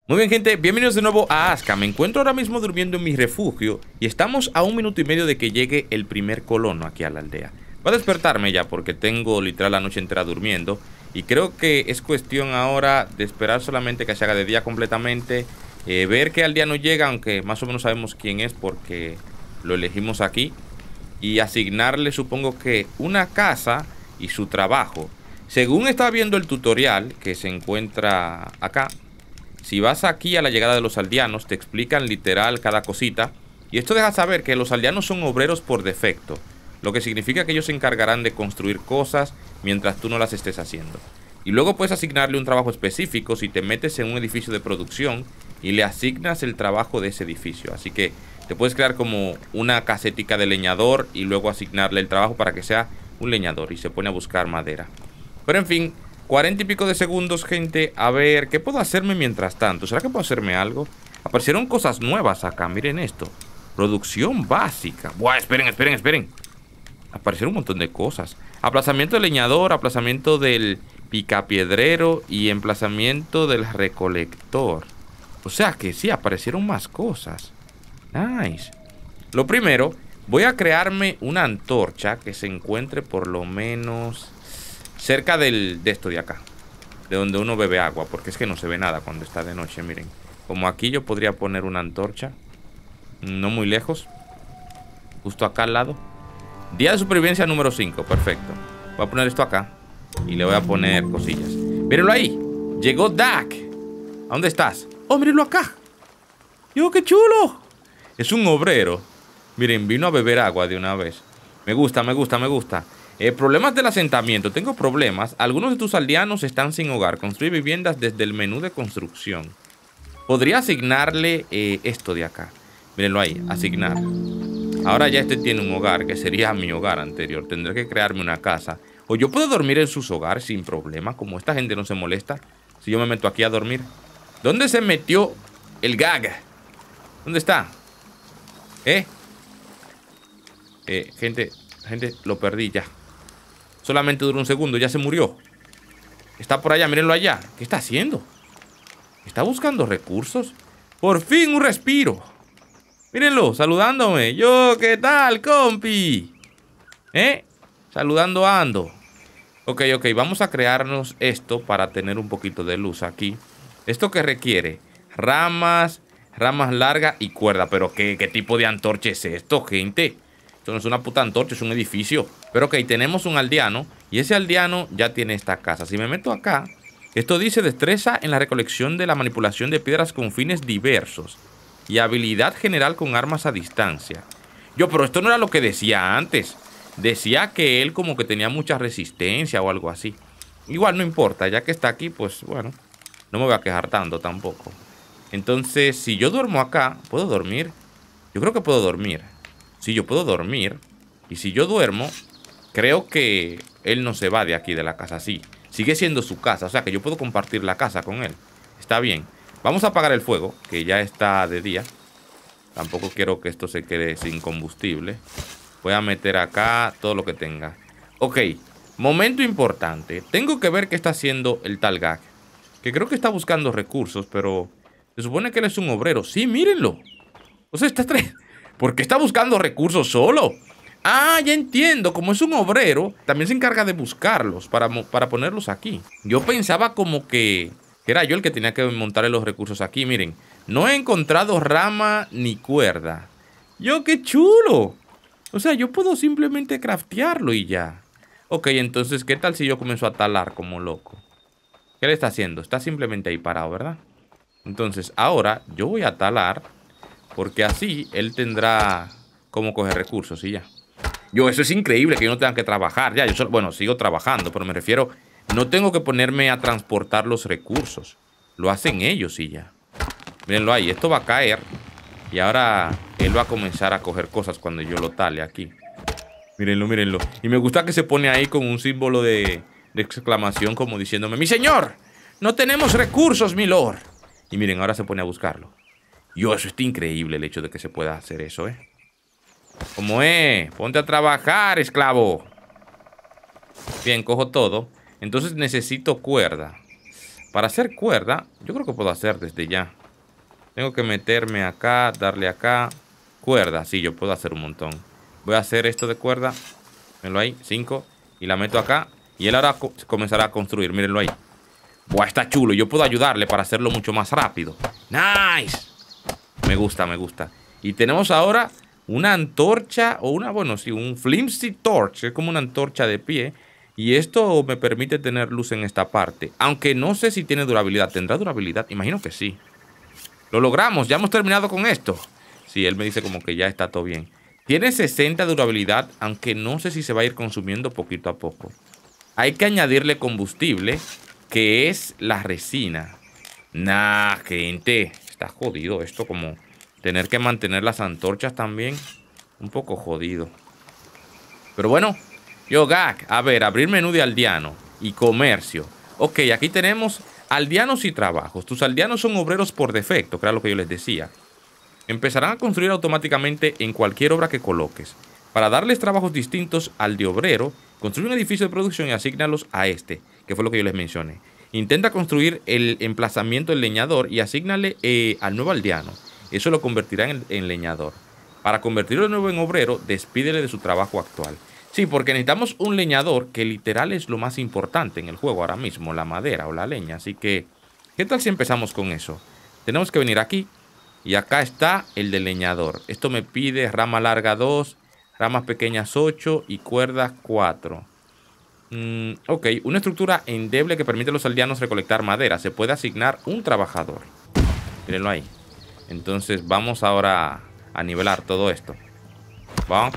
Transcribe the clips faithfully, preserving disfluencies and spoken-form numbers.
Muy bien, gente, bienvenidos de nuevo a Aska. Me encuentro ahora mismo durmiendo en mi refugio y estamos a un minuto y medio de que llegue el primer colono aquí a la aldea. Va a despertarme ya porque tengo literal la noche entera durmiendo y creo que es cuestión ahora de esperar solamente que se haga de día completamente, eh, ver que aldeano llega, aunque más o menos sabemos quién es porque lo elegimos aquí, y asignarle, supongo que, una casa y su trabajo. Según estaba viendo el tutorial que se encuentra acá, si vas aquí a la llegada de los aldeanos, te explican literal cada cosita. Y esto deja saber que los aldeanos son obreros por defecto, lo que significa que ellos se encargarán de construir cosas mientras tú no las estés haciendo. Y luego puedes asignarle un trabajo específico si te metes en un edificio de producción y le asignas el trabajo de ese edificio. Así que te puedes crear como una casetica de leñador y luego asignarle el trabajo para que sea un leñador y se pone a buscar madera. Pero en fin, cuarenta y pico de segundos, gente. A ver, ¿qué puedo hacerme mientras tanto? ¿Será que puedo hacerme algo? Aparecieron cosas nuevas acá, miren esto. Producción básica. Buah, esperen, esperen, esperen. Aparecieron un montón de cosas. Aplazamiento del leñador, aplazamiento del picapiedrero y emplazamiento del recolector. O sea que sí, aparecieron más cosas. Nice. Lo primero, voy a crearme una antorcha que se encuentre por lo menos cerca del, de esto de acá, de donde uno bebe agua, porque es que no se ve nada cuando está de noche. Miren, como aquí yo podría poner una antorcha, no muy lejos, justo acá al lado. Día de supervivencia número cinco, perfecto. Voy a poner esto acá y le voy a poner cosillas. Mírenlo ahí, llegó Dak. ¿A dónde estás? Oh, mírenlo acá. ¡Yo, qué chulo! Es un obrero. Miren, vino a beber agua de una vez. Me gusta, me gusta, me gusta. Eh, problemas del asentamiento. Tengo problemas. Algunos de tus aldeanos están sin hogar. Construye viviendas desde el menú de construcción. Podría asignarle eh, esto de acá. Mírenlo ahí, asignar. Ahora ya este tiene un hogar, que sería mi hogar anterior. Tendré que crearme una casa. O yo puedo dormir en sus hogares sin problema. Como esta gente no se molesta si yo me meto aquí a dormir. ¿Dónde se metió el gag? ¿Dónde está? ¿Eh? Eh, gente, gente, lo perdí ya. Solamente duró un segundo, ya se murió. Está por allá, mírenlo allá. ¿Qué está haciendo? ¿Está buscando recursos? Por fin un respiro. Mírenlo, saludándome. Yo, ¿qué tal, compi? ¿Eh? Saludando ando. Ok, ok, vamos a crearnos esto para tener un poquito de luz aquí. ¿Esto qué requiere? Ramas, ramas largas y cuerda. Pero ¿qué, qué tipo de antorcha es esto, gente? Esto no es una puta antorcha, es un edificio. Pero ok, tenemos un aldeano y ese aldeano ya tiene esta casa. Si me meto acá, esto dice destreza en la recolección de la manipulación de piedras con fines diversos y habilidad general con armas a distancia. Yo, pero esto no era lo que decía antes. Decía que él como que tenía mucha resistencia o algo así. Igual no importa, ya que está aquí, pues bueno, no me voy a quejar tanto tampoco. Entonces, si yo duermo acá, ¿puedo dormir? Yo creo que puedo dormir. Sí, yo puedo dormir. Y si yo duermo, creo que él no se va de aquí de la casa. Sí, sigue siendo su casa. O sea que yo puedo compartir la casa con él. Está bien. Vamos a apagar el fuego, que ya está de día. Tampoco quiero que esto se quede sin combustible. Voy a meter acá todo lo que tenga. Ok, momento importante. Tengo que ver qué está haciendo el tal Gag, que creo que está buscando recursos, pero se supone que él es un obrero. Sí, mírenlo. O sea, está tre... ¿Por qué está buscando recursos solo? Ah, ya entiendo. Como es un obrero, también se encarga de buscarlos para, para ponerlos aquí. Yo pensaba como que, que era yo el que tenía que montarle los recursos aquí. Miren, no he encontrado rama ni cuerda. Yo, qué chulo. O sea, yo puedo simplemente craftearlo y ya. Ok, entonces, ¿qué tal si yo comienzo a talar como loco? ¿Qué le está haciendo? Está simplemente ahí parado, ¿verdad? Entonces, ahora yo voy a talar, porque así él tendrá cómo coger recursos y ya. Yo, eso es increíble, que yo no tenga que trabajar. Ya, yo solo, bueno, sigo trabajando, pero me refiero, no tengo que ponerme a transportar los recursos. Lo hacen ellos y ya. Mírenlo ahí, esto va a caer. Y ahora él va a comenzar a coger cosas cuando yo lo tale aquí. Mírenlo, mírenlo. Y me gusta que se pone ahí con un símbolo de, de exclamación, como diciéndome: ¡Mi señor! ¡No tenemos recursos, mi lord! Y miren, ahora se pone a buscarlo. Yo, eso está increíble, el hecho de que se pueda hacer eso, ¿eh? ¿Cómo es? Ponte a trabajar, esclavo. Bien, cojo todo. Entonces necesito cuerda Para hacer cuerda, yo creo que puedo hacer desde ya. Tengo que meterme acá, darle acá. Cuerda, sí, yo puedo hacer un montón. Voy a hacer esto de cuerda. Mírenlo ahí, cinco. Y la meto acá. Y él ahora co comenzará a construir, mírenlo ahí. Buah, está chulo. Yo puedo ayudarle para hacerlo mucho más rápido. ¡Nice! Me gusta, me gusta. Y tenemos ahora una antorcha o una, bueno, sí, un flimsy torch. Es como una antorcha de pie. Y esto me permite tener luz en esta parte. Aunque no sé si tiene durabilidad. ¿Tendrá durabilidad? Imagino que sí. Lo logramos, ya hemos terminado con esto. Sí, él me dice como que ya está todo bien. Tiene sesenta de durabilidad, aunque no sé si se va a ir consumiendo poquito a poco. Hay que añadirle combustible, que es la resina. Nah, gente, está jodido esto, como tener que mantener las antorchas también. Un poco jodido. Pero bueno, yo Gak, a ver, abrir menú de aldeano y comercio. Ok, aquí tenemos aldeanos y trabajos. Tus aldeanos son obreros por defecto, que era lo que yo les decía. Empezarán a construir automáticamente en cualquier obra que coloques. Para darles trabajos distintos al de obrero, construye un edificio de producción y asígnalos a este, que fue lo que yo les mencioné. Intenta construir el emplazamiento del leñador y asígnale eh, al nuevo aldeano. Eso lo convertirá en, en leñador. Para convertirlo de nuevo en obrero, despídele de su trabajo actual. Sí, porque necesitamos un leñador, que literal es lo más importante en el juego ahora mismo, la madera o la leña. Así que, ¿qué tal si empezamos con eso? Tenemos que venir aquí. Y acá está el de leñador. Esto me pide rama larga dos, ramas pequeñas ocho y cuerdas cuatro. Mm, ok, una estructura endeble que permite a los aldeanos recolectar madera. Se puede asignar un trabajador. Mírenlo ahí. Entonces vamos ahora a nivelar todo esto. Bonk.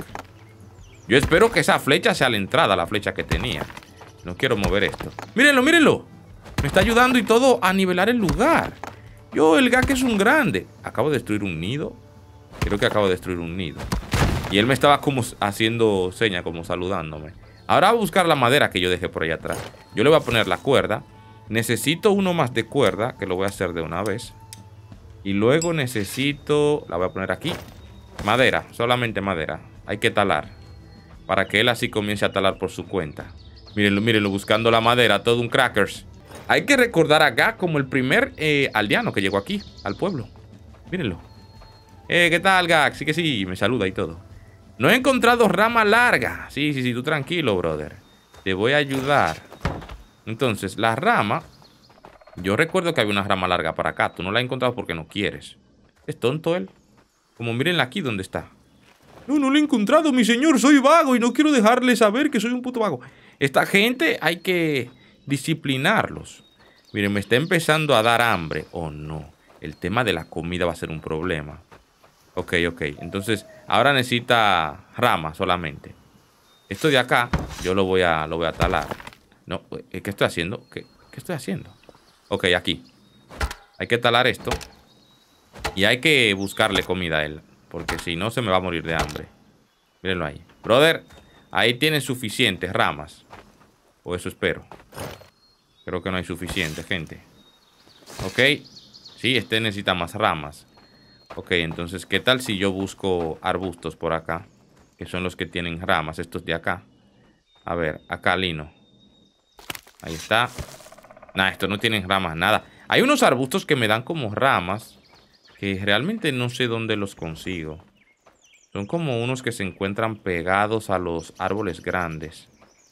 Yo espero que esa flecha sea la entrada, la flecha que tenía. No quiero mover esto. Mírenlo, mírenlo. Me está ayudando y todo a nivelar el lugar. Yo, el Gak es un grande. Acabo de destruir un nido. Creo que acabo de destruir un nido. Y él me estaba como haciendo seña, como saludándome. Ahora voy a buscar la madera que yo dejé por ahí atrás. Yo le voy a poner la cuerda. Necesito uno más de cuerda, que lo voy a hacer de una vez. Y luego necesito... La voy a poner aquí. Madera, solamente madera. Hay que talar. Para que él así comience a talar por su cuenta. Mírenlo, mírenlo, buscando la madera. Todo un crackers. Hay que recordar a Gak como el primer eh, aldeano que llegó aquí, al pueblo. Mírenlo. Eh, ¿qué tal, Gak? Sí que sí, me saluda y todo. No he encontrado rama larga. Sí, sí, sí, tú tranquilo, brother. Te voy a ayudar. Entonces, la rama... Yo recuerdo que había una rama larga para acá. Tú no la has encontrado porque no quieres. Es tonto él. Como mírenla aquí donde está. No, no la he encontrado, mi señor. Soy vago y no quiero dejarle saber que soy un puto vago. Esta gente hay que... disciplinarlos. Miren, me está empezando a dar hambre. Oh, no. El tema de la comida va a ser un problema. Ok, ok. Entonces, ahora necesita rama solamente. Esto de acá, yo lo voy a, lo voy a talar. No, ¿qué estoy haciendo? ¿Qué, qué estoy haciendo? Ok, aquí. Hay que talar esto. Y hay que buscarle comida a él. Porque si no, se me va a morir de hambre. Mírenlo ahí. Brother, ahí tienen suficientes ramas. O eso espero. Creo que no hay suficiente, gente. Ok. Sí, este necesita más ramas. Ok, entonces, ¿qué tal si yo busco arbustos por acá? Que son los que tienen ramas, estos de acá. A ver, acá lino. Ahí está. Nah, estos no tienen ramas, nada. Hay unos arbustos que me dan como ramas, que realmente no sé dónde los consigo. Son como unos que se encuentran pegados a los árboles grandes.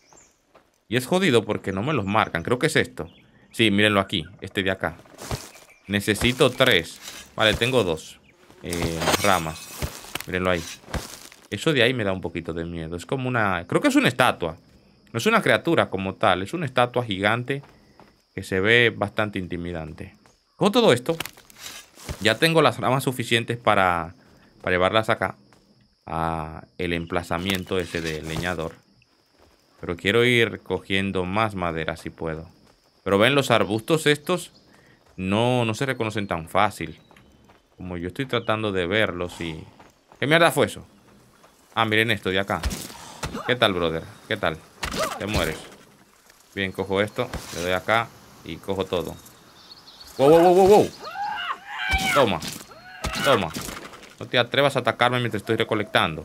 Y es jodido porque no me los marcan. Creo que es esto. Sí, mírenlo aquí. Este de acá. Necesito tres. Vale, tengo dos. Eh, ramas. Mírenlo ahí. Eso de ahí me da un poquito de miedo. Es como una... Creo que es una estatua. No es una criatura como tal. Es una estatua gigante que se ve bastante intimidante. Con todo esto, ya tengo las ramas suficientes para, para llevarlas acá. A el emplazamiento ese de leñador. Pero quiero ir cogiendo más madera si puedo. Pero ven, los arbustos estos no, no se reconocen tan fácil. Como yo estoy tratando de verlos y... ¿Qué mierda fue eso? Ah, miren esto de acá. ¿Qué tal, brother? ¿Qué tal? Te mueres. Bien, cojo esto, le doy acá y cojo todo. ¡Wow, wow, wow, wow, wow! Toma. Toma. No te atrevas a atacarme mientras estoy recolectando.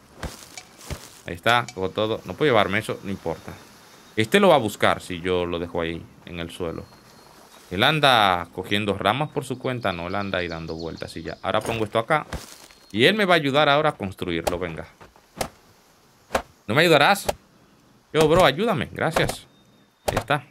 Ahí está, cojo todo. No puedo llevarme eso, no importa. Este lo va a buscar si yo lo dejo ahí en el suelo. Él anda cogiendo ramas por su cuenta. No, él anda ahí dando vueltas y ya. Ahora pongo esto acá. Y él me va a ayudar ahora a construirlo. Venga. ¿No me ayudarás? Yo, bro, ayúdame. Gracias. Ahí está.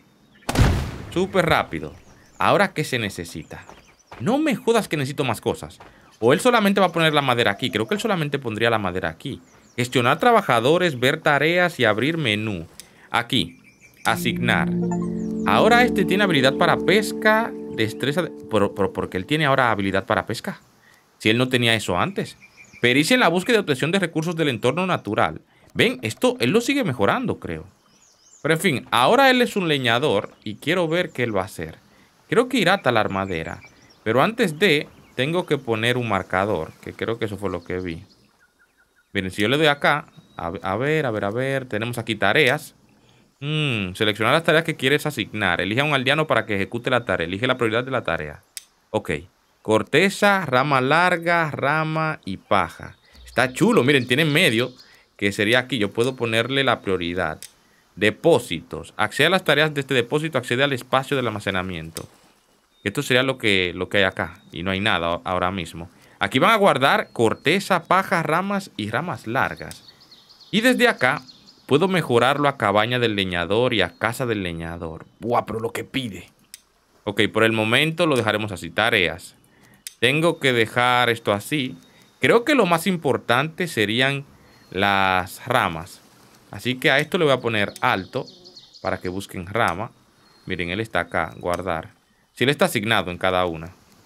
Súper rápido. Ahora, ¿qué se necesita? No me jodas que necesito más cosas. O él solamente va a poner la madera aquí. Creo que él solamente pondría la madera aquí. Gestionar trabajadores, ver tareas y abrir menú. Aquí. Asignar. Ahora este tiene habilidad para pesca. Destreza. De... Pero, pero, ¿por qué él tiene ahora habilidad para pesca? Si él no tenía eso antes. Pericia en la búsqueda y obtención de recursos del entorno natural. Ven, esto él lo sigue mejorando, creo. Pero en fin, ahora él es un leñador y quiero ver qué él va a hacer. Creo que irá a talar madera. Pero antes de, tengo que poner un marcador, que creo que eso fue lo que vi. Miren, si yo le doy acá, a, a ver, a ver, a ver, tenemos aquí tareas. Mm, seleccionar las tareas que quieres asignar. Elige a un aldeano para que ejecute la tarea. Elige la prioridad de la tarea. Ok. Corteza, rama larga, rama y paja. Está chulo, miren, tiene en medio, que sería aquí. Yo puedo ponerle la prioridad. Depósitos. Accede a las tareas de este depósito, accede al espacio del almacenamiento. Esto sería lo que, lo que hay acá. Y no hay nada ahora mismo. Aquí van a guardar corteza, paja, ramas y ramas largas. Y desde acá puedo mejorarlo a cabaña del leñador y a casa del leñador. Buah, pero lo que pide. Ok, por el momento lo dejaremos así. Tareas. Tengo que dejar esto así. Creo que lo más importante serían las ramas. Así que a esto le voy a poner alto para que busquen rama. Miren, él está acá, guardar. Si él está asignado en cada una.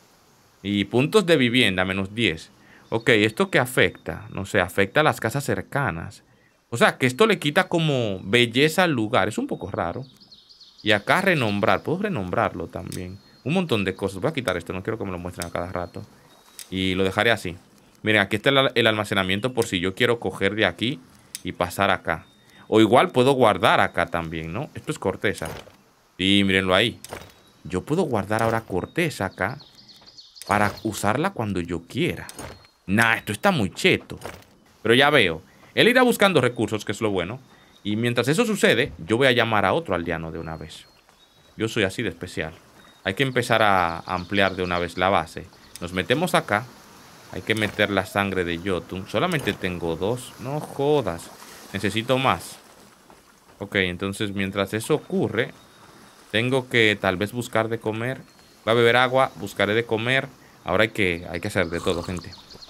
Y puntos de vivienda, menos diez. Ok, ¿esto qué afecta? No sé, afecta a las casas cercanas. O sea, que esto le quita como belleza al lugar. Es un poco raro. Y acá renombrar. Puedo renombrarlo también. Un montón de cosas. Voy a quitar esto, no quiero que me lo muestren a cada rato. Y lo dejaré así. Miren, aquí está el, el almacenamiento por si yo quiero coger de aquí y pasar acá. O igual puedo guardar acá también, ¿no? Esto es corteza. Y mírenlo ahí. Yo puedo guardar ahora corteza acá para usarla cuando yo quiera. Nah, esto está muy cheto. Pero ya veo. Él irá buscando recursos, que es lo bueno. Y mientras eso sucede, yo voy a llamar a otro aldeano de una vez. Yo soy así de especial. Hay que empezar a ampliar de una vez la base. Nos metemos acá. Hay que meter la sangre de Jotun. Solamente tengo dos. No jodas. Necesito más. Ok, entonces mientras eso ocurre, tengo que tal vez buscar de comer. Voy a beber agua, buscaré de comer. Ahora hay que, hay que hacer de todo, gente.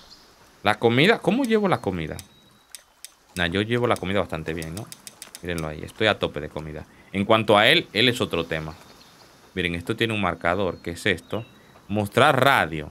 La comida, ¿cómo llevo la comida? Nah, yo llevo la comida bastante bien, ¿no? Mírenlo ahí, estoy a tope de comida. En cuanto a él, él es otro tema. Miren, esto tiene un marcador. ¿Qué es esto? Mostrar radio.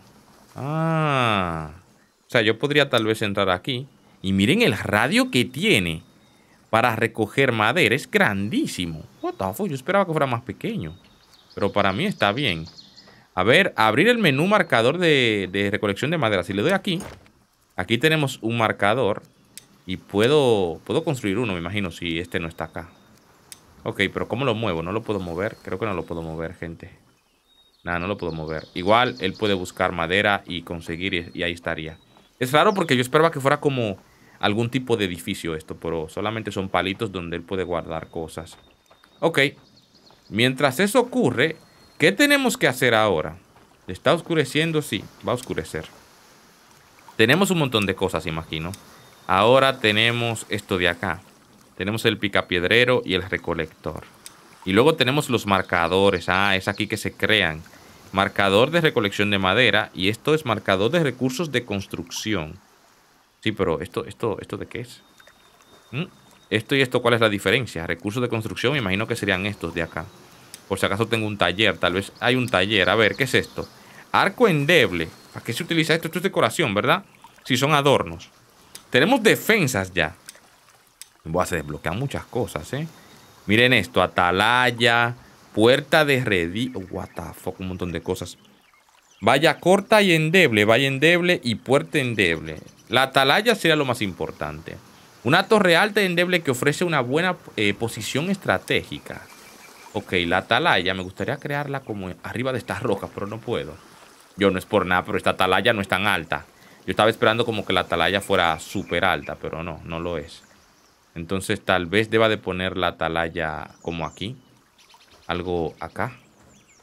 Ah. O sea, yo podría tal vez entrar aquí. Y miren el radio que tiene para recoger madera. Es grandísimo. What the fuck? Yo esperaba que fuera más pequeño. Pero para mí está bien. A ver, abrir el menú marcador de, de recolección de madera. Si le doy aquí, aquí tenemos un marcador. Y puedo, puedo construir uno, me imagino, si este no está acá. Ok, pero ¿cómo lo muevo? ¿No lo puedo mover? Creo que no lo puedo mover, gente. Nada, no lo puedo mover. Igual, él puede buscar madera y conseguir y, y ahí estaría. Es raro porque yo esperaba que fuera como algún tipo de edificio esto, pero solamente son palitos donde él puede guardar cosas. Ok. Mientras eso ocurre, ¿qué tenemos que hacer ahora? ¿Está oscureciendo? Sí, va a oscurecer. Tenemos un montón de cosas, imagino. Ahora tenemos esto de acá. Tenemos el picapiedrero y el recolector. Y luego tenemos los marcadores. Ah, es aquí que se crean. Marcador de recolección de madera. Y esto es marcador de recursos de construcción. Sí, pero ¿esto, esto, esto de qué es? ¿Mm? Esto y esto, ¿cuál es la diferencia? Recursos de construcción, me imagino que serían estos de acá. Por si acaso tengo un taller. Tal vez hay un taller. A ver, ¿qué es esto? Arco endeble. ¿Para qué se utiliza esto? Esto es decoración, ¿verdad? Sí, son adornos. Tenemos defensas ya. Buah, se desbloquean muchas cosas, ¿eh? Miren esto. Atalaya. Puerta de redí. Oh, what the fuck, un montón de cosas. Valla corta y endeble. Valla endeble y puerta endeble. La atalaya sería lo más importante. Una torre alta y endeble que ofrece una buena eh, posición estratégica. Ok, la atalaya. Me gustaría crearla como arriba de estas rocas, pero no puedo. Yo no es por nada, pero esta atalaya no es tan alta. Yo estaba esperando como que la atalaya fuera súper alta, pero no, no lo es. Entonces tal vez deba de poner la atalaya como aquí. Algo acá.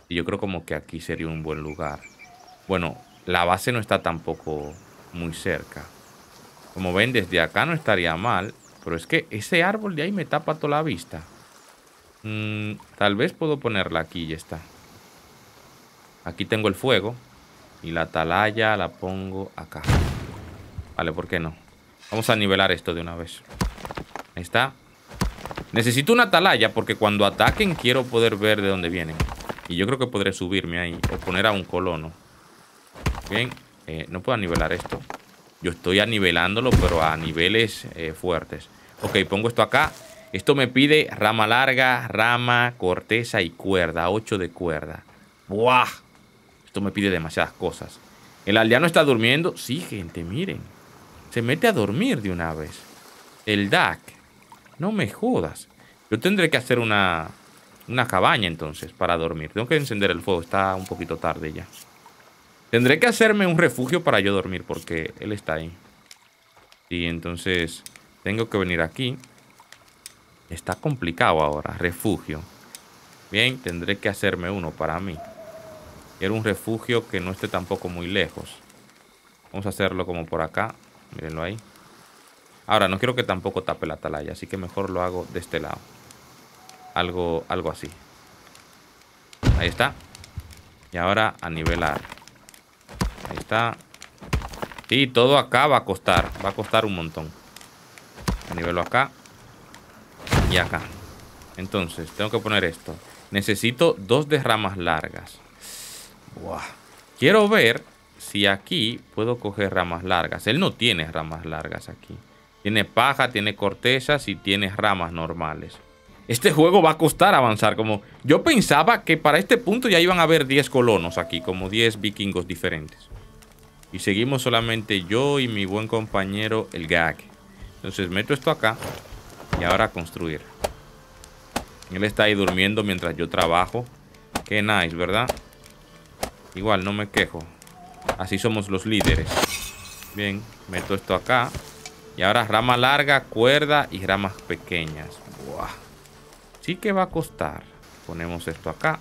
Y yo creo como que aquí sería un buen lugar. Bueno, la base no está tampoco muy cerca. Como ven, desde acá no estaría mal. Pero es que ese árbol de ahí me tapa toda la vista. Mm, tal vez puedo ponerla aquí y ya está. Aquí tengo el fuego. Y la atalaya la pongo acá. Vale, ¿por qué no? Vamos a nivelar esto de una vez. Ahí está. Necesito una atalaya porque cuando ataquen quiero poder ver de dónde vienen. Y yo creo que podré subirme ahí o poner a un colono. Bien, eh, no puedo nivelar esto. Yo estoy anivelándolo, pero a niveles eh, fuertes. Ok, pongo esto acá. Esto me pide rama larga, rama, corteza y cuerda. ocho de cuerda. ¡Buah! Esto me pide demasiadas cosas. ¿El aldeano está durmiendo? Sí, gente, miren. Se mete a dormir de una vez. El D A C. No me jodas. Yo tendré que hacer una, una cabaña entonces para dormir. Tengo que encender el fuego. Está un poquito tarde ya. Tendré que hacerme un refugio para yo dormir porque él está ahí. Y entonces tengo que venir aquí. Está complicado ahora. Refugio. Bien, tendré que hacerme uno para mí. Quiero un refugio que no esté tampoco muy lejos. Vamos a hacerlo como por acá. Mírenlo ahí. Ahora, no quiero que tampoco tape la atalaya, así que mejor lo hago de este lado. Algo, algo así. Ahí está. Y ahora a nivelar. Ahí está. Sí, todo acá va a costar. Va a costar un montón. A nivelo acá. Y acá. Entonces, tengo que poner esto. Necesito dos de ramas largas. Buah. Quiero ver si aquí puedo coger ramas largas. Él no tiene ramas largas aquí. Tiene paja, tiene cortezas y tiene ramas normales. Este juego va a costar avanzar. Como yo pensaba que para este punto ya iban a haber diez colonos aquí. Como diez vikingos diferentes. Y seguimos solamente yo y mi buen compañero el Gag. Entonces meto esto acá. Y ahora a construir. Él está ahí durmiendo mientras yo trabajo. Qué nice, ¿verdad? Igual, no me quejo. Así somos los líderes. Bien, meto esto acá. Y ahora rama larga, cuerda y ramas pequeñas. Buah. Sí que va a costar. Ponemos esto acá.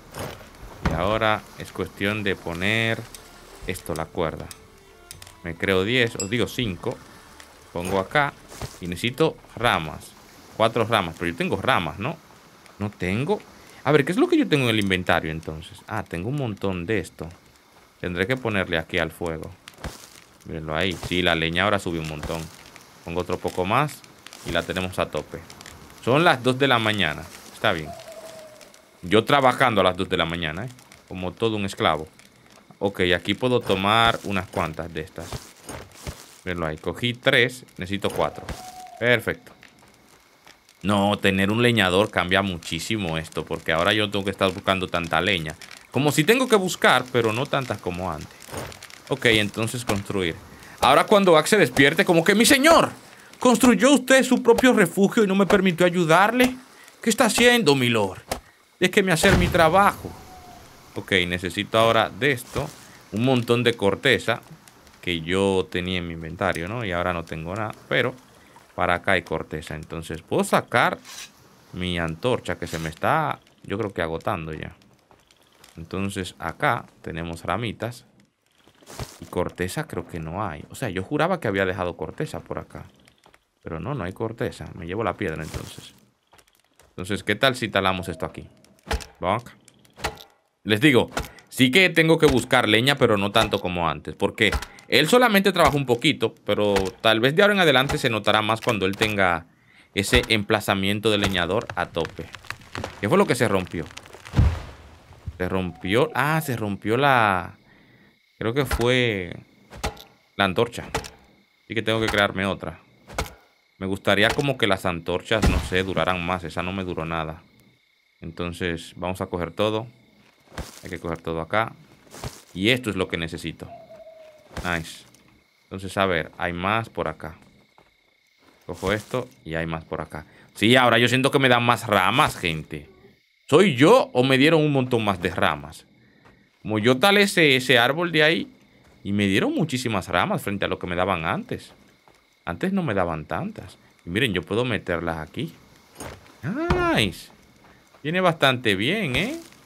Y ahora es cuestión de poner esto, la cuerda. Me creo diez, os digo cinco. Pongo acá. Y necesito ramas. Cuatro ramas. Pero yo tengo ramas, ¿no? No tengo. A ver, ¿qué es lo que yo tengo en el inventario entonces? Ah, tengo un montón de esto. Tendré que ponerle aquí al fuego. Mírenlo ahí. Sí, la leña ahora sube un montón. Pongo otro poco más y la tenemos a tope. Son las dos de la mañana. Está bien. Yo trabajando a las dos de la mañana, ¿eh? Como todo un esclavo. Ok, aquí puedo tomar unas cuantas de estas. Mírenlo ahí. Cogí tres. Necesito cuatro. Perfecto. No, tener un leñador cambia muchísimo esto. Porque ahora yo tengo que estar buscando tanta leña. Como si tengo que buscar, pero no tantas como antes. Ok, entonces construir. Ahora cuando Axe se despierte, como que mi señor, ¿construyó usted su propio refugio y no me permitió ayudarle? ¿Qué está haciendo, mi lord? Déjeme hacer mi trabajo. Ok, necesito ahora de esto un montón de corteza que yo tenía en mi inventario, ¿no? Y ahora no tengo nada, pero para acá hay corteza. Entonces puedo sacar mi antorcha que se me está, yo creo que agotando ya. Entonces acá tenemos ramitas. Y corteza creo que no hay. O sea, yo juraba que había dejado corteza por acá. Pero no, no hay corteza. Me llevo la piedra entonces. Entonces, ¿qué tal si talamos esto aquí? Vamos acá. Les digo, sí que tengo que buscar leña, pero no tanto como antes. Porque él solamente trabaja un poquito, pero tal vez de ahora en adelante se notará más cuando él tenga ese emplazamiento de leñador a tope. ¿Qué fue lo que se rompió? Se rompió... Ah, se rompió la... Creo que fue la antorcha. Así que tengo que crearme otra. Me gustaría como que las antorchas, no sé, duraran más. Esa no me duró nada. Entonces vamos a coger todo. Hay que coger todo acá. Y esto es lo que necesito. Nice. Entonces, a ver, hay más por acá. Cojo esto y hay más por acá. Sí, ahora yo siento que me dan más ramas, gente. ¿Soy yo o me dieron un montón más de ramas? Como yo talé ese, ese árbol de ahí y me dieron muchísimas ramas frente a lo que me daban antes. Antes no me daban tantas. Y miren, yo puedo meterlas aquí. Nice. Viene bastante bien, ¿eh?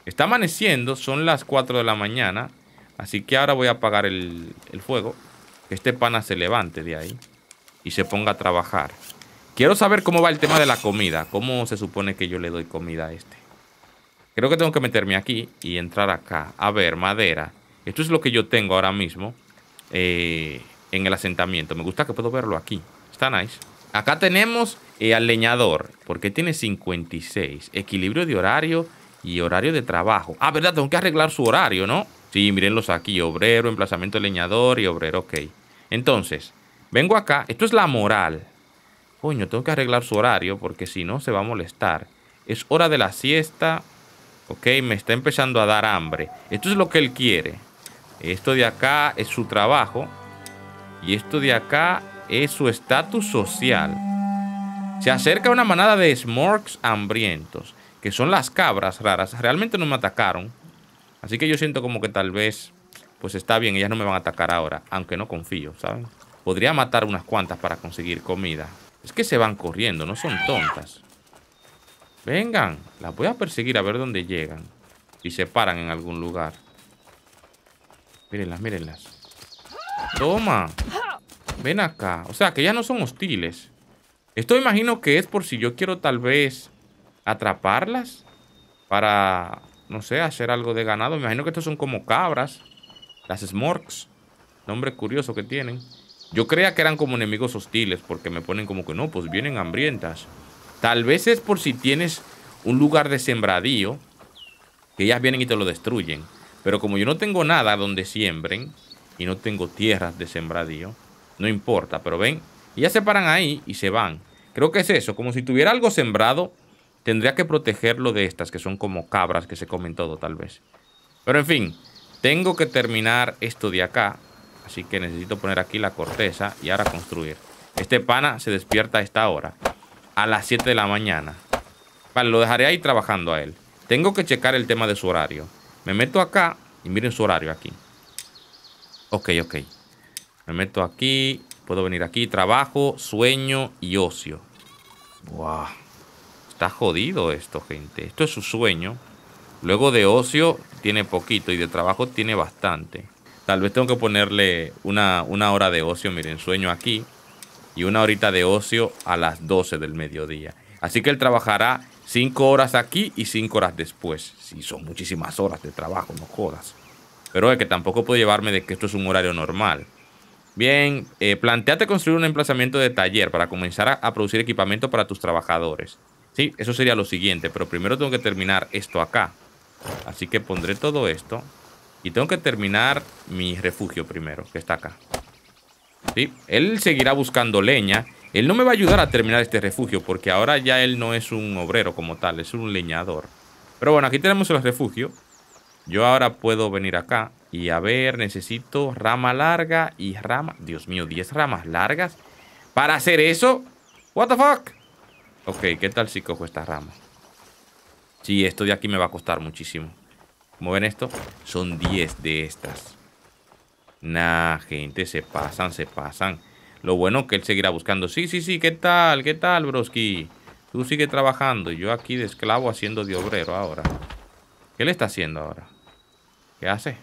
Está amaneciendo, son las cuatro de la mañana. Así que ahora voy a apagar el, el fuego. Que este pana se levante de ahí y se ponga a trabajar. Quiero saber cómo va el tema de la comida. ¿Cómo se supone que yo le doy comida a este? Creo que tengo que meterme aquí y entrar acá. A ver, madera. Esto es lo que yo tengo ahora mismo eh, en el asentamiento. Me gusta que puedo verlo aquí. Está nice. Acá tenemos eh, al leñador, porque tiene cincuenta y seis. Equilibrio de horario y horario de trabajo. Ah, verdad, tengo que arreglar su horario, ¿no? Sí, mírenlos aquí. Obrero, emplazamiento de leñador y obrero, ok. Entonces, vengo acá. Esto es la moral. Coño, tengo que arreglar su horario porque si no se va a molestar. Es hora de la siesta. Ok, me está empezando a dar hambre. Esto es lo que él quiere. Esto de acá es su trabajo. Y esto de acá es su estatus social. Se acerca una manada de smorks hambrientos, que son las cabras raras. Realmente no me atacaron. Así que yo siento como que tal vez, pues está bien, ellas no me van a atacar ahora. Aunque no confío, ¿saben? Podría matar unas cuantas para conseguir comida. Es que se van corriendo, no son tontas. Vengan, las voy a perseguir a ver dónde llegan. Si se paran en algún lugar. Mírenlas, mírenlas. Toma. Ven acá. O sea, que ya no son hostiles. Esto imagino que es por si yo quiero tal vez atraparlas. Para, no sé, hacer algo de ganado. Me imagino que estos son como cabras. Las smorks. Nombre curioso que tienen. Yo creía que eran como enemigos hostiles. Porque me ponen como que no, pues vienen hambrientas. Tal vez es por si tienes un lugar de sembradío, que ellas vienen y te lo destruyen. Pero como yo no tengo nada donde siembren, y no tengo tierras de sembradío, no importa. Pero ven, ellas se paran ahí y se van. Creo que es eso, como si tuviera algo sembrado, tendría que protegerlo de estas, que son como cabras que se comen todo tal vez. Pero en fin, tengo que terminar esto de acá. Así que necesito poner aquí la corteza y ahora construir. Este pana se despierta a esta hora. A las siete de la mañana. Vale, lo dejaré ahí trabajando a él. Tengo que checar el tema de su horario. Me meto acá y miren su horario aquí. Ok, ok. Me meto aquí. Puedo venir aquí. Trabajo, sueño y ocio. Wow. Está jodido esto, gente. Esto es su sueño. Luego de ocio tiene poquito y de trabajo tiene bastante. Tal vez tengo que ponerle una, una hora de ocio. Miren, sueño aquí. Y una horita de ocio a las doce del mediodía. Así que él trabajará cinco horas aquí y cinco horas después. Sí, son muchísimas horas de trabajo, no jodas. Pero es que tampoco puedo llevarme de que esto es un horario normal. Bien, eh, plantéate construir un emplazamiento de taller para comenzar a, a producir equipamiento para tus trabajadores. Sí, eso sería lo siguiente, pero primero tengo que terminar esto acá. Así que pondré todo esto. Y tengo que terminar mi refugio primero, que está acá. Sí, él seguirá buscando leña. Él no me va a ayudar a terminar este refugio porque ahora ya él no es un obrero como tal, es un leñador. Pero bueno, aquí tenemos el refugio. Yo ahora puedo venir acá y a ver, necesito rama larga y rama... Dios mío, diez ramas largas para hacer eso. What the fuck? Ok, ¿qué tal si cojo esta rama? Sí, esto de aquí me va a costar muchísimo. Como ven esto, son diez de estas. Nah, gente, se pasan, se pasan. Lo bueno que él seguirá buscando. Sí, sí, sí, ¿qué tal? ¿Qué tal, broski? Tú sigue trabajando y yo aquí de esclavo haciendo de obrero ahora. ¿Qué le está haciendo ahora? ¿Qué hace?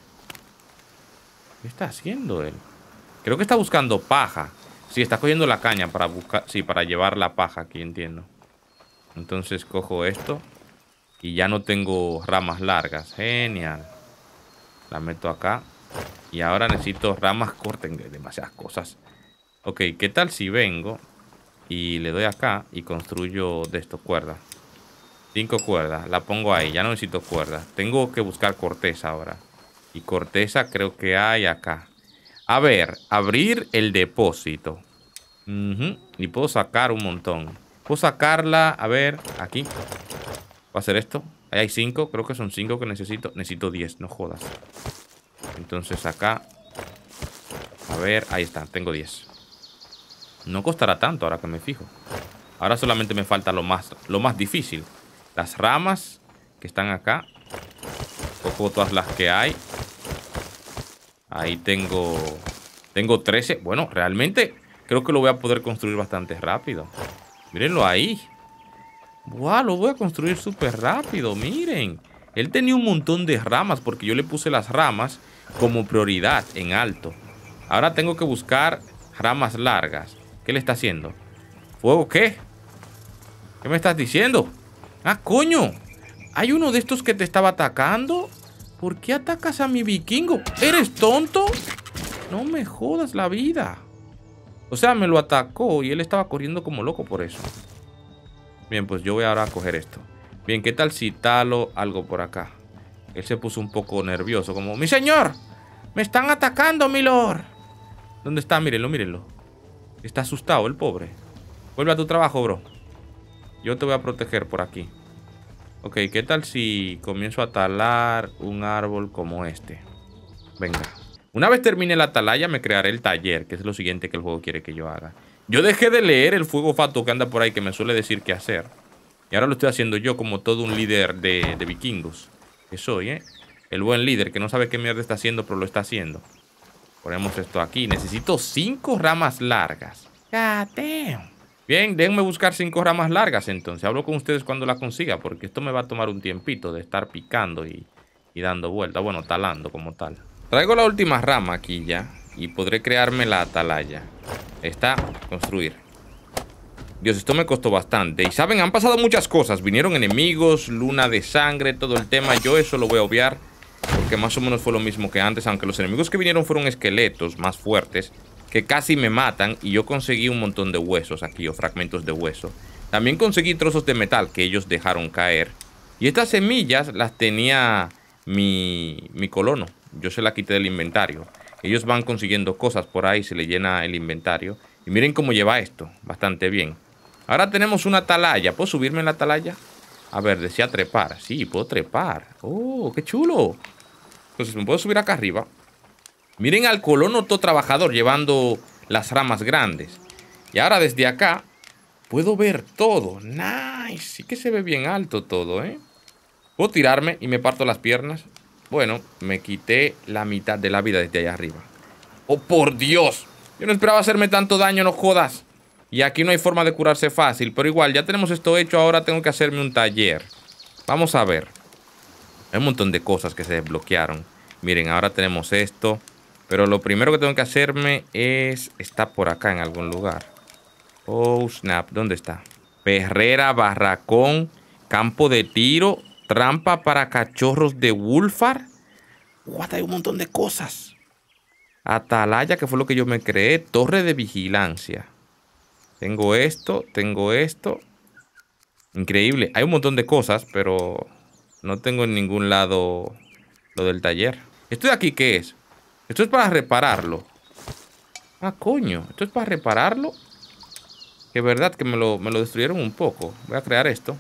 ¿Qué está haciendo él? Creo que está buscando paja. Sí, está cogiendo la caña para buscar... Sí, para llevar la paja aquí, entiendo. Entonces cojo esto. Y ya no tengo ramas largas. Genial. La meto acá. Y ahora necesito ramas cortas. Demasiadas cosas. Ok, ¿qué tal si vengo y le doy acá y construyo de esto cuerdas? Cinco cuerdas, la pongo ahí, ya no necesito cuerdas. Tengo que buscar corteza ahora. Y corteza creo que hay acá. A ver, abrir el depósito. Uh-huh. Y puedo sacar un montón. Puedo sacarla, a ver, aquí. Voy a hacer esto. Ahí hay cinco, creo que son cinco que necesito. Necesito diez, no jodas. Entonces acá. A ver, ahí está, tengo diez. No costará tanto ahora que me fijo. Ahora solamente me falta lo más, lo más difícil. Las ramas que están acá. Cojo todas las que hay. Ahí tengo... Tengo trece. Bueno, realmente creo que lo voy a poder construir bastante rápido. Mírenlo ahí. Buah, lo voy a construir súper rápido, miren. Él tenía un montón de ramas porque yo le puse las ramas como prioridad en alto. Ahora tengo que buscar ramas largas. ¿Qué le está haciendo? ¿Fuego qué? ¿Qué me estás diciendo? ¡Ah, coño! ¿Hay uno de estos que te estaba atacando? ¿Por qué atacas a mi vikingo? ¿Eres tonto? No me jodas la vida. O sea, me lo atacó y él estaba corriendo como loco por eso. Bien, pues yo voy ahora a coger esto. Bien, ¿qué tal si talo algo por acá? Él se puso un poco nervioso, como... ¡Mi señor! ¡Me están atacando, mi lord! ¿Dónde está? Mírenlo, mírenlo. Está asustado el pobre. Vuelve a tu trabajo, bro. Yo te voy a proteger por aquí. Ok, ¿qué tal si comienzo a talar un árbol como este? Venga. Una vez termine la atalaya, me crearé el taller, que es lo siguiente que el juego quiere que yo haga. Yo dejé de leer el fuego fatuo que anda por ahí, que me suele decir qué hacer. Y ahora lo estoy haciendo yo como todo un líder de, de vikingos. Que soy, ¿eh? El buen líder que no sabe qué mierda está haciendo, pero lo está haciendo. Ponemos esto aquí. Necesito cinco ramas largas. God damn. Bien, déjenme buscar cinco ramas largas entonces. Hablo con ustedes cuando las consiga, porque esto me va a tomar un tiempito de estar picando y, y dando vueltas. Bueno, talando como tal. Traigo la última rama aquí ya y podré crearme la atalaya. Está, construir. Dios, esto me costó bastante. Y saben, han pasado muchas cosas. Vinieron enemigos, luna de sangre, todo el tema. Yo eso lo voy a obviar, porque más o menos fue lo mismo que antes. Aunque los enemigos que vinieron fueron esqueletos más fuertes, que casi me matan. Y yo conseguí un montón de huesos aquí, o fragmentos de hueso. También conseguí trozos de metal que ellos dejaron caer. Y estas semillas las tenía mi, mi colono. Yo se la quité del inventario. Ellos van consiguiendo cosas por ahí, se le llena el inventario. Y miren cómo lleva esto, bastante bien. Ahora tenemos una atalaya. ¿Puedo subirme en la atalaya? A ver, desea trepar. Sí, puedo trepar. ¡Oh, qué chulo! Entonces me puedo subir acá arriba. Miren al colono todo trabajador llevando las ramas grandes. Y ahora desde acá puedo ver todo. ¡Nice! Sí que se ve bien alto todo, ¿eh? ¿Puedo tirarme y me parto las piernas? Bueno, me quité la mitad de la vida desde allá arriba. ¡Oh, por Dios! Yo no esperaba hacerme tanto daño, no jodas. Y aquí no hay forma de curarse fácil. Pero igual, ya tenemos esto hecho. Ahora tengo que hacerme un taller. Vamos a ver. Hay un montón de cosas que se desbloquearon. Miren, ahora tenemos esto. Pero lo primero que tengo que hacerme es... Está por acá en algún lugar. Oh, snap. ¿Dónde está? Perrera, barracón, campo de tiro, trampa para cachorros de Wolfar. What, hay un montón de cosas. Atalaya, que fue lo que yo me creé. Torre de vigilancia. Tengo esto, tengo esto. Increíble. Hay un montón de cosas, pero no tengo en ningún lado lo del taller. ¿Esto de aquí qué es? Esto es para repararlo. Ah, coño. Esto es para repararlo. Que es verdad que me lo, me lo destruyeron un poco. Voy a crear esto.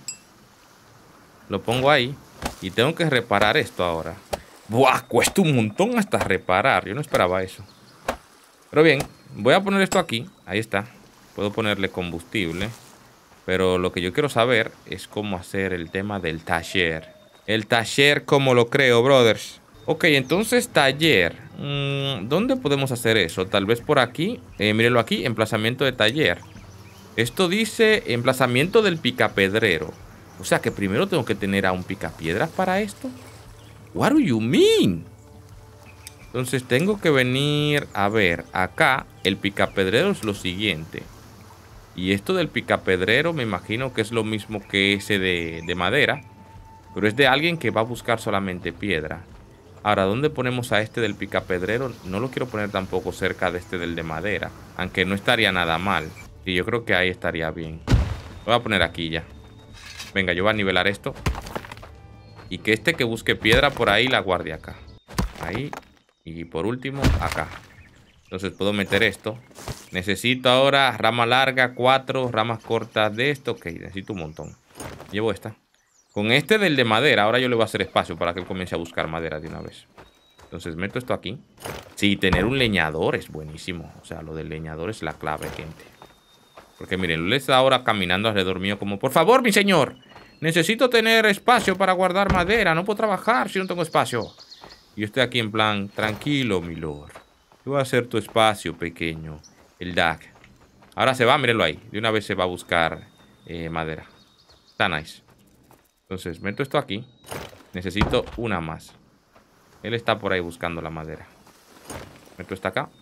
Lo pongo ahí. Y tengo que reparar esto ahora. Buah, cuesta un montón hasta reparar. Yo no esperaba eso. Pero bien, voy a poner esto aquí. Ahí está. Puedo ponerle combustible. Pero lo que yo quiero saber es cómo hacer el tema del taller. El taller, ¿cómo lo creo, brothers? Ok, entonces taller. Mm, ¿Dónde podemos hacer eso? Tal vez por aquí. Eh, mírenlo aquí, emplazamiento de taller. Esto dice emplazamiento del picapedrero. O sea que primero tengo que tener a un picapiedras para esto. What do you mean? Entonces tengo que venir a ver. Acá el picapedrero es lo siguiente. Y esto del picapedrero me imagino que es lo mismo que ese de, de madera. Pero es de alguien que va a buscar solamente piedra. Ahora, ¿dónde ponemos a este del picapedrero? No lo quiero poner tampoco cerca de este del de madera. Aunque no estaría nada mal. Y yo creo que ahí estaría bien. Lo voy a poner aquí ya. Venga, yo voy a nivelar esto. Y que este que busque piedra por ahí la guarde acá. Ahí. Y por último, acá. Entonces puedo meter esto. Necesito ahora rama larga, cuatro ramas cortas de esto. Ok, necesito un montón. Llevo esta. Con este del de madera, ahora yo le voy a hacer espacio para que él comience a buscar madera de una vez. Entonces meto esto aquí. Sí, tener un leñador es buenísimo. O sea, lo del leñador es la clave, gente. Porque miren, él está ahora caminando alrededor mío como... Por favor, mi señor, necesito tener espacio para guardar madera. No puedo trabajar si no tengo espacio. Y yo estoy aquí en plan, tranquilo, mi lord. Yo voy a hacer tu espacio pequeño. El D A C. Ahora se va, mírenlo ahí. De una vez se va a buscar eh, madera. Está nice. Entonces, meto esto aquí. Necesito una más. Él está por ahí buscando la madera. Meto esta acá.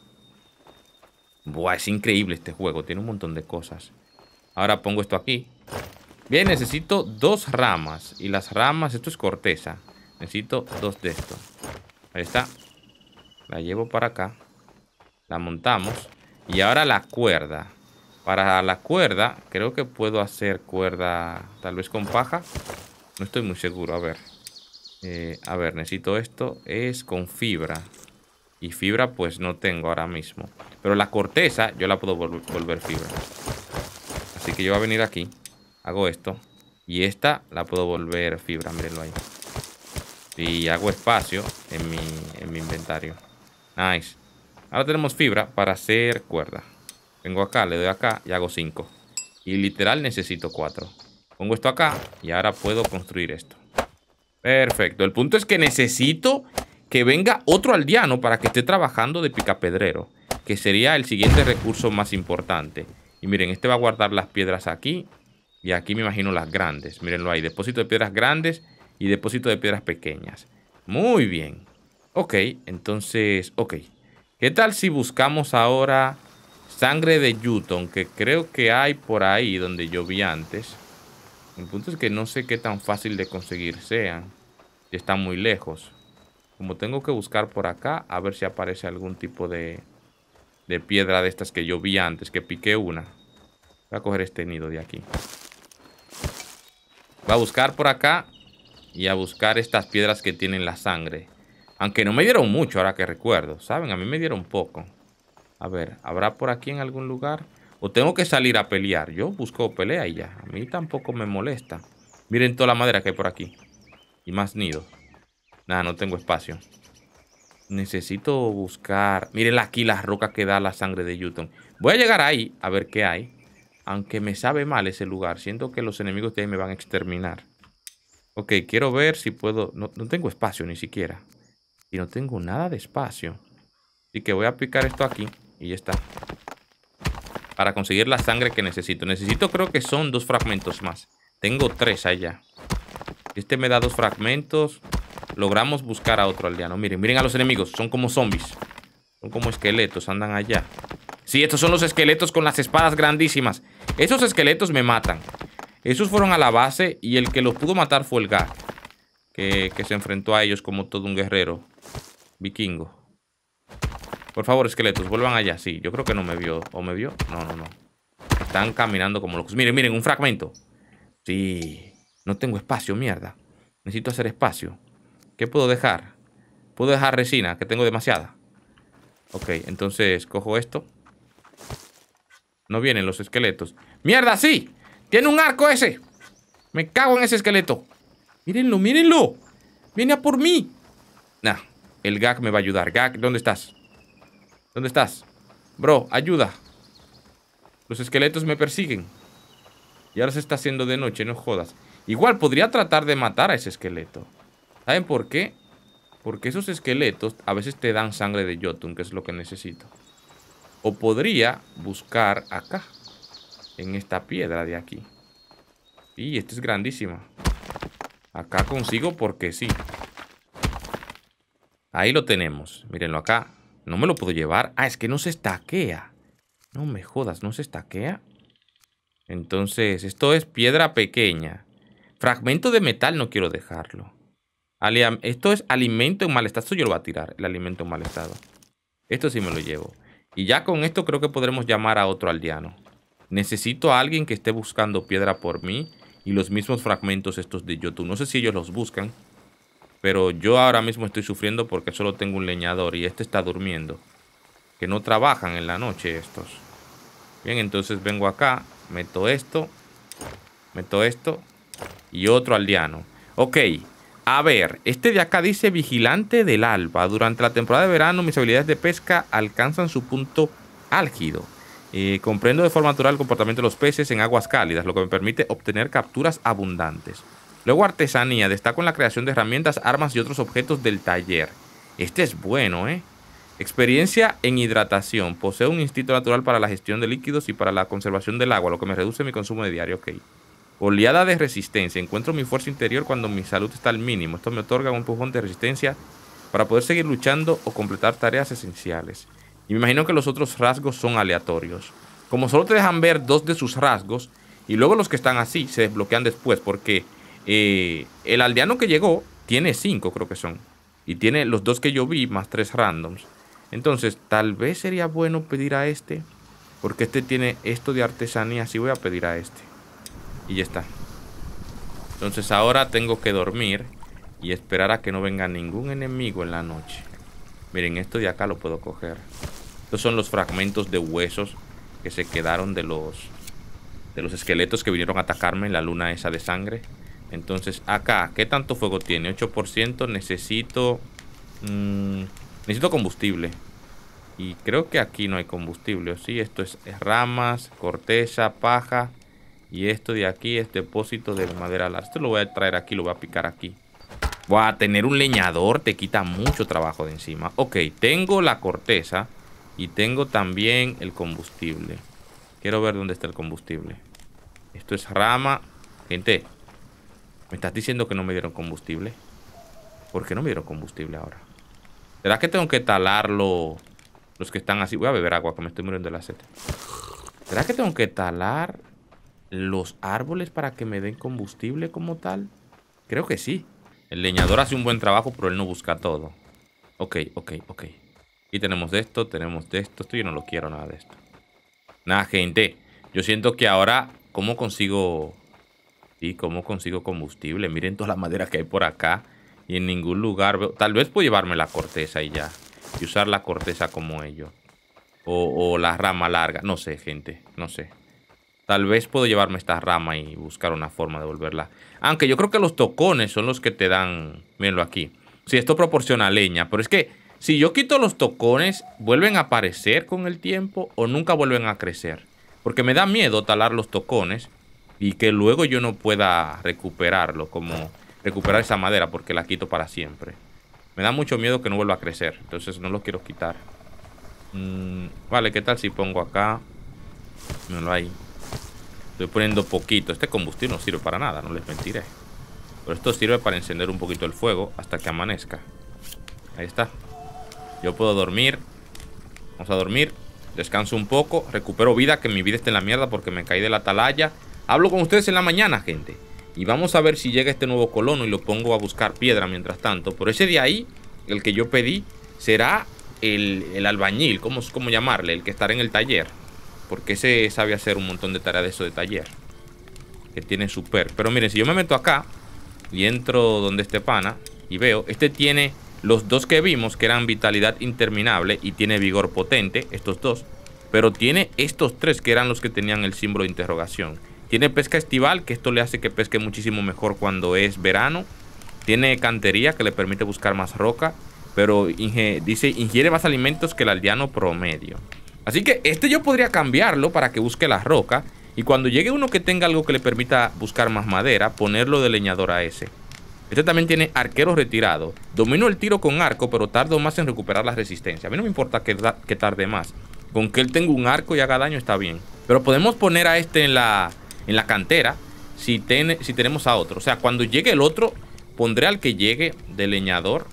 Buah, es increíble este juego. Tiene un montón de cosas. Ahora pongo esto aquí. Bien, necesito dos ramas. Y las ramas, esto es corteza. Necesito dos de esto. Ahí está. La llevo para acá. La montamos. Y ahora la cuerda. Para la cuerda, creo que puedo hacer cuerda tal vez con paja. No estoy muy seguro, a ver. Eh, a ver, necesito esto. Es con fibra. Y fibra pues no tengo ahora mismo. Pero la corteza yo la puedo vol volver fibra. Así que yo voy a venir aquí. Hago esto. Y esta la puedo volver fibra, mírenlo ahí. Y hago espacio en mi, en mi inventario. Nice. Ahora tenemos fibra para hacer cuerda. Vengo acá, le doy acá y hago cinco. Y literal necesito cuatro. Pongo esto acá y ahora puedo construir esto. Perfecto. El punto es que necesito que venga otro aldeano para que esté trabajando de picapedrero, que sería el siguiente recurso más importante. Y miren, este va a guardar las piedras aquí. Y aquí me imagino las grandes. Mírenlo ahí, depósito de piedras grandes y depósito de piedras pequeñas. Muy bien. Ok, entonces, ok. ¿Qué tal si buscamos ahora sangre de Yuton? Que creo que hay por ahí donde yo vi antes. El punto es que no sé qué tan fácil de conseguir sean. Están muy lejos. Como tengo que buscar por acá, a ver si aparece algún tipo de, de piedra de estas que yo vi antes, que piqué una. Voy a coger este nido de aquí. Voy a buscar por acá y a buscar estas piedras que tienen la sangre. Aunque no me dieron mucho ahora que recuerdo, ¿saben? A mí me dieron poco. A ver, ¿habrá por aquí en algún lugar? ¿O tengo que salir a pelear? Yo busco pelea y ya. A mí tampoco me molesta. Miren toda la madera que hay por aquí. Y más nidos. Nada, no tengo espacio. Necesito buscar... Miren aquí las rocas que da la sangre de Yuton. Voy a llegar ahí a ver qué hay. Aunque me sabe mal ese lugar. Siento que los enemigos de ahí me van a exterminar. Ok, quiero ver si puedo... No, no tengo espacio ni siquiera. Y no tengo nada de espacio. Así que voy a picar esto aquí. Y ya está. Para conseguir la sangre que necesito. Necesito creo que son dos fragmentos más. Tengo tres allá. Este me da dos fragmentos. Logramos buscar a otro aldeano. Miren, miren a los enemigos. Son como zombies. Son como esqueletos. Andan allá. Sí, estos son los esqueletos con las espadas grandísimas. Esos esqueletos me matan. Esos fueron a la base y el que los pudo matar fue el Gak. Que, que se enfrentó a ellos como todo un guerrero vikingo. Por favor, esqueletos, vuelvan allá. Sí, yo creo que no me vio. ¿O me vio? No, no, no. Están caminando como locos. Miren, miren, un fragmento. Sí. No tengo espacio, mierda. Necesito hacer espacio. ¿Qué puedo dejar? Puedo dejar resina, que tengo demasiada. Ok, entonces cojo esto. No vienen los esqueletos. ¡Mierda, sí! ¡Tiene un arco ese! Me cago en ese esqueleto. Mírenlo, mírenlo. Viene a por mí. Nah, el Gak me va a ayudar. Gak, ¿dónde estás? ¿Dónde estás? Bro, ayuda. Los esqueletos me persiguen. Y ahora se está haciendo de noche, no jodas. Igual podría tratar de matar a ese esqueleto. ¿Saben por qué? Porque esos esqueletos a veces te dan sangre de Jotun, que es lo que necesito. O podría buscar acá, en esta piedra de aquí. Y esta es grandísima. Acá consigo porque sí. Ahí lo tenemos. Mírenlo acá. No me lo puedo llevar. Ah, es que no se estaquea. No me jodas, ¿no se estaquea? Entonces, esto es piedra pequeña. Fragmento de metal no quiero dejarlo. Aliam esto es alimento en mal estado. Esto yo lo voy a tirar, el alimento en mal estado. Esto sí me lo llevo. Y ya con esto creo que podremos llamar a otro aldeano. Necesito a alguien que esté buscando piedra por mí. Y los mismos fragmentos estos de Jotun. No sé si ellos los buscan. Pero yo ahora mismo estoy sufriendo porque solo tengo un leñador. Y este está durmiendo. Que no trabajan en la noche estos. Bien, entonces vengo acá. Meto esto. Meto esto. Y otro aldeano. Ok. A ver, este de acá dice vigilante del alba. Durante la temporada de verano mis habilidades de pesca alcanzan su punto álgido. Eh, comprendo de forma natural el comportamiento de los peces en aguas cálidas, lo que me permite obtener capturas abundantes. Luego artesanía, destaco en la creación de herramientas, armas y otros objetos del taller. Este es bueno, ¿eh? Experiencia en hidratación. Poseo un instinto natural para la gestión de líquidos y para la conservación del agua, lo que me reduce mi consumo de diario. Ok. Oleada de resistencia. Encuentro mi fuerza interior cuando mi salud está al mínimo. Esto me otorga un empujón de resistencia para poder seguir luchando o completar tareas esenciales. Y me imagino que los otros rasgos son aleatorios. Como solo te dejan ver dos de sus rasgos, y luego los que están así se desbloquean después, porque eh, el aldeano que llegó tiene cinco, creo que son. Y tiene los dos que yo vi, más tres randoms. Entonces, tal vez sería bueno pedir a este, porque este tiene esto de artesanía. Sí, voy a pedir a este. Y ya está. Entonces ahora tengo que dormir y esperar a que no venga ningún enemigo en la noche. Miren, esto de acá lo puedo coger. Estos son los fragmentos de huesos que se quedaron de los de los esqueletos que vinieron a atacarme en la luna esa de sangre. Entonces acá, ¿qué tanto fuego tiene? ocho por ciento. Necesito mmm, necesito combustible. Y creo que aquí no hay combustible, ¿o sí? Esto es ramas, corteza, paja. Y esto de aquí es depósito de madera larga. Esto lo voy a traer aquí, lo voy a picar aquí. Voy a tener un leñador, te quita mucho trabajo de encima. Ok, tengo la corteza y tengo también el combustible. Quiero ver dónde está el combustible. Esto es rama. Gente, ¿me estás diciendo que no me dieron combustible? ¿Por qué no me dieron combustible ahora? ¿Será que tengo que talarlo? Los que están así. Voy a beber agua, que me estoy muriendo de la sed. ¿Será que tengo que talar los árboles para que me den combustible como tal? Creo que sí. El leñador hace un buen trabajo, pero él no busca todo. Ok, ok, ok. Y tenemos de esto, tenemos de esto. Esto yo no lo quiero, nada de esto. Nada, gente. Yo siento que ahora, ¿cómo consigo? Sí, ¿cómo consigo combustible? Miren toda la madera que hay por acá. Y en ningún lugar veo. Tal vez puedo llevarme la corteza y ya. Y usar la corteza como ello. O, o la rama larga. No sé, gente. No sé. Tal vez puedo llevarme esta rama y buscar una forma de volverla. Aunque yo creo que los tocones son los que te dan. Mírenlo aquí. Sí, esto proporciona leña. Pero es que si yo quito los tocones, ¿vuelven a aparecer con el tiempo o nunca vuelven a crecer? Porque me da miedo talar los tocones y que luego yo no pueda recuperarlo. Como recuperar esa madera porque la quito para siempre. Me da mucho miedo que no vuelva a crecer. Entonces no lo quiero quitar. Mm, vale, ¿qué tal si pongo acá? Mírenlo ahí. Estoy poniendo poquito. Este combustible no sirve para nada, no les mentiré. Pero esto sirve para encender un poquito el fuego hasta que amanezca. Ahí está. Yo puedo dormir. Vamos a dormir. Descanso un poco. Recupero vida, que mi vida esté en la mierda porque me caí de la atalaya. Hablo con ustedes en la mañana, gente. Y vamos a ver si llega este nuevo colono y lo pongo a buscar piedra mientras tanto. Por ese de ahí, el que yo pedí, será el, el albañil. ¿Cómo, ¿Cómo llamarle? El que estará en el taller. Porque ese sabe hacer un montón de tareas de eso de taller. Que tiene super. Pero miren, si yo me meto acá y entro donde este pana y veo, este tiene los dos que vimos, que eran vitalidad interminable y tiene vigor potente, estos dos. Pero tiene estos tres que eran los que tenían el símbolo de interrogación. Tiene pesca estival, que esto le hace que pesque muchísimo mejor cuando es verano. Tiene cantería, que le permite buscar más roca. Pero inge dice, ingiere más alimentos que el aldeano promedio. Así que este yo podría cambiarlo para que busque la roca. Y cuando llegue uno que tenga algo que le permita buscar más madera, ponerlo de leñador a ese. Este también tiene arquero retirado. Domino el tiro con arco, pero tardo más en recuperar la resistencia. A mí no me importa que, que tarde más. Con que él tenga un arco y haga daño está bien. Pero podemos poner a este en la, en la cantera si, ten, si tenemos a otro. O sea, cuando llegue el otro, pondré al que llegue de leñador.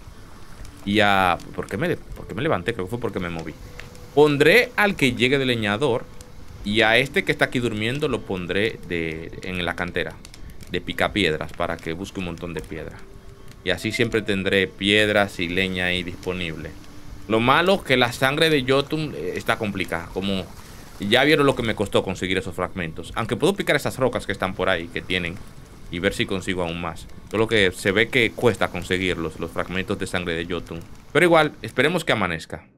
Y a... ¿Por qué me, por qué me levanté? Creo que fue porque me moví. Pondré al que llegue de leñador. Y a este que está aquí durmiendo lo pondré de, en la cantera. De picapiedras, para que busque un montón de piedra. Y así siempre tendré piedras y leña ahí disponible. Lo malo es que la sangre de Jotun está complicada. Como ya vieron lo que me costó conseguir esos fragmentos. Aunque puedo picar esas rocas que están por ahí, que tienen. Y ver si consigo aún más. Solo que se ve que cuesta conseguirlos, los fragmentos de sangre de Jotun. Pero igual, esperemos que amanezca.